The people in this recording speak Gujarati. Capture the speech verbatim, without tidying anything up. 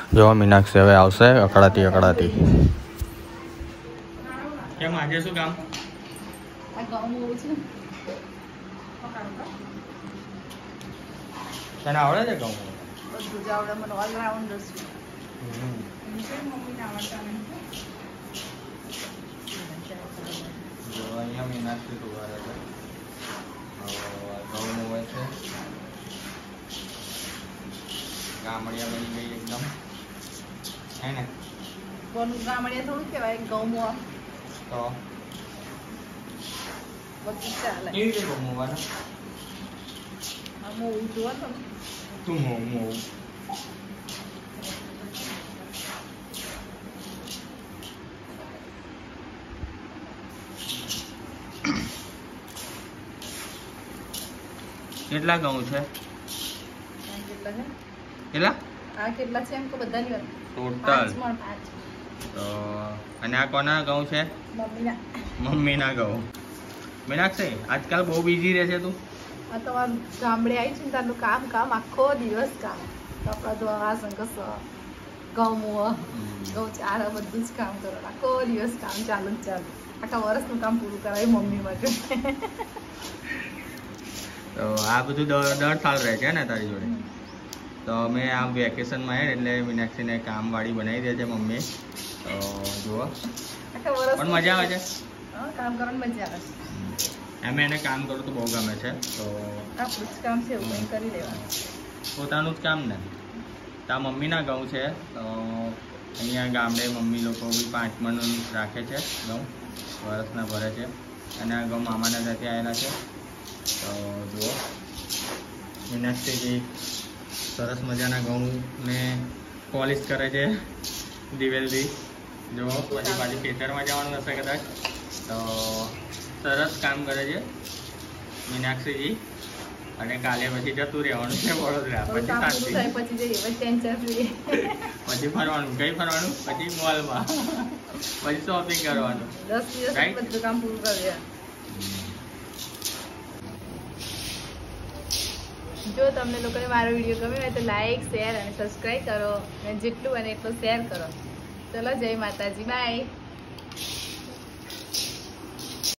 જો મીનાક્ષી હવે આવશે અકળાતી અકળાતી. કેમ આજે શું કામ? તને આવડે છે ઘઉં? બધું જ આવડે મને, ઓલરાઉન્ડર છું. જો અહીંયા મીનાક્ષી સુવારે છે. ઘઉં હોય છે. ગામડિયા બની ગઈ એકદમ, હે ને? કોનું ગામડિયા થોડું કહેવાય, ઘઉં તો બધું ચાલે. કેવી રીતે ઘઉં હોવાના? આમ હું જોવા તો તું મોં મોં કેટલા ઘઉં છે? કેટલા છે? કેટલા? આ કેટલા છે એમ તો બધાની વાત. ટોટલ પાંચ. તો અને આ કોના ઘઉં છે? મમ્મીના. મમ્મીના ઘઉં. મીનાક્ષી આજકાલ બહુ બિઝી રહે છે તું. આ તો ગામડે આવી છે ને તારું કામ કામ આખો દિવસ કામ. કપડા ધોવા, વાસણ ઘસવા, ઘઉં ઘઉં ચાર બધું જ કામ કરો. આખો દિવસ કામ ચાલુ જ ચાલુ. આખા વર્ષનું કામ પૂરું કરાવ્યું મમ્મી માટે. તો આ બધું દર દર સાલ રહે છે ને તારી જોડે? તો અમે આ વેકેશનમાં આવ્યા એટલે મીનાક્ષીને કામવાળી બનાવી દે છે મમ્મી. તો જુઓ પણ મજા આવે છે. કામ કરવાની મજા આવે છે. એમ એને કામ કરું તો બહુ ગમે છે. તો આપણું જ કામ છે, એવું કંઈ કરી લેવાનું. પોતાનું જ કામ ને. તો આ મમ્મીના ઘઉં છે. તો અહીંયા ગામડે મમ્મી લોકો બી પાંચ મણનું રાખે છે ઘઉં, વરસના ભરે છે. અને આ ઘઉં મામાના ત્યાંથી આવેલા છે. તો જુઓ મીનાક્ષીજી સરસ મજાના ઘઉંને પોલિશ કરે છે દિવેલથી. જુઓ પછી પાછી ખેતરમાં જવાનું હશે કદાચ. તો સરસ કામ કરે છે મીનાક્ષીજી. અને કાલે પછી જતું રહેવાનું છે વડોદરા. પછી શાંતિ, પછી ફરવાનું. કઈ ફરવાનું? પછી મોલમાં, પછી શોપિંગ કરવાનું. દસ દિવસ બધું કામ પૂરું કર્યા. જો તમને લોકોને મારો વિડીયો ગમ્યો હોય તો લાઈક, શેર અને સબસ્ક્રાઈબ કરો. અને જેટલું બને એટલું શેર કરો. ચલો, જય માતાજી, બાય.